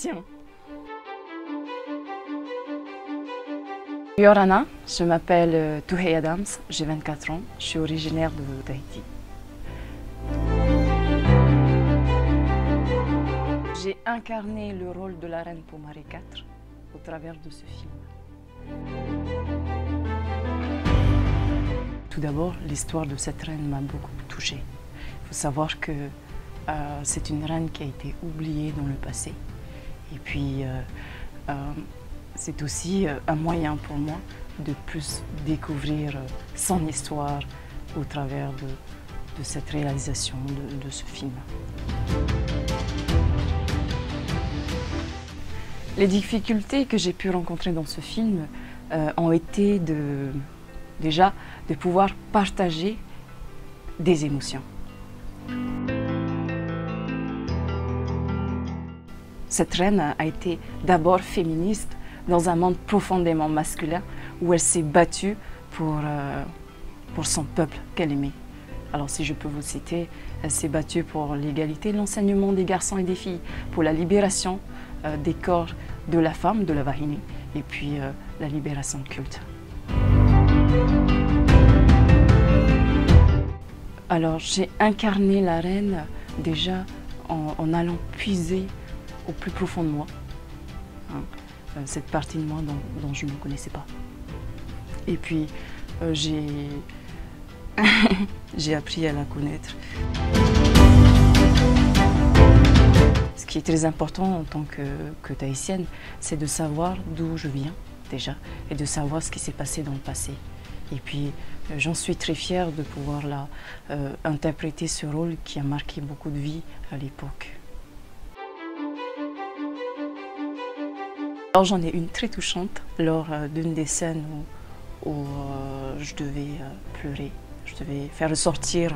haïtien. Yorana, je m'appelle Touhey Adams, j'ai 24 ans, je suis originaire d'Haïti. J'ai incarné le rôle de la reine Pomaré IV au travers de ce film. Tout d'abord, l'histoire de cette reine m'a beaucoup touchée. Il faut savoir que c'est une reine qui a été oubliée dans le passé. Et puis, c'est aussi un moyen pour moi de plus découvrir son histoire au travers de cette réalisation de ce film. Les difficultés que j'ai pu rencontrer dans ce film ont été déjà de pouvoir partager des émotions. Cette reine a été d'abord féministe dans un monde profondément masculin où elle s'est battue pour son peuple qu'elle aimait. Alors si je peux vous citer, elle s'est battue pour l'égalité, l'enseignement des garçons et des filles, pour la libération des corps de la femme, de la Vahini, et puis la libération de culte. Alors j'ai incarné la reine déjà en allant puiser au plus profond de moi, cette partie de moi dont je ne me connaissais pas. Et puis j'ai appris à la connaître. Ce qui est très important en tant que tahitienne, c'est de savoir d'où je viens déjà et de savoir ce qui s'est passé dans le passé. Et puis j'en suis très fière de pouvoir là, interpréter ce rôle qui a marqué beaucoup de vies à l'époque. Alors j'en ai une très touchante lors d'une des scènes où je devais pleurer, je devais faire ressortir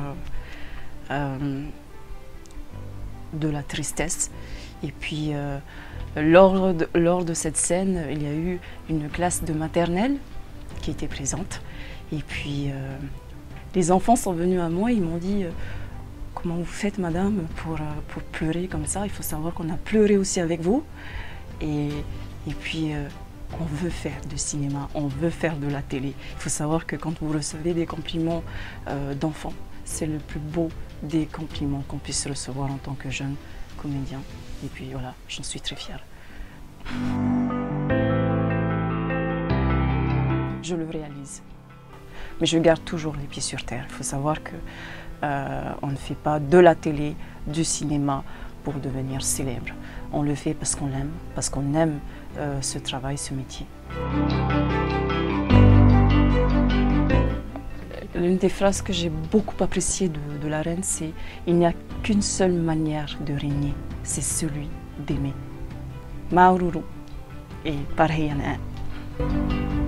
de la tristesse. Et puis lors de cette scène, il y a eu une classe de maternelle qui était présente. Et puis les enfants sont venus à moi, ils m'ont dit comment vous faites madame pour pleurer comme ça, il faut savoir qu'on a pleuré aussi avec vous. Et puis, on veut faire du cinéma, on veut faire de la télé. Il faut savoir que quand vous recevez des compliments d'enfants, c'est le plus beau des compliments qu'on puisse recevoir en tant que jeune comédien. Et puis voilà, j'en suis très fière. Je le réalise. Mais je garde toujours les pieds sur terre. Il faut savoir qu'on ne fait pas de la télé, du cinéma pour devenir célèbre. On le fait parce qu'on l'aime, parce qu'on aime ce travail, ce métier. L'une des phrases que j'ai beaucoup appréciées de la reine, c'est « Il n'y a qu'une seule manière de régner, c'est celui d'aimer ». Maururu et Parheyana.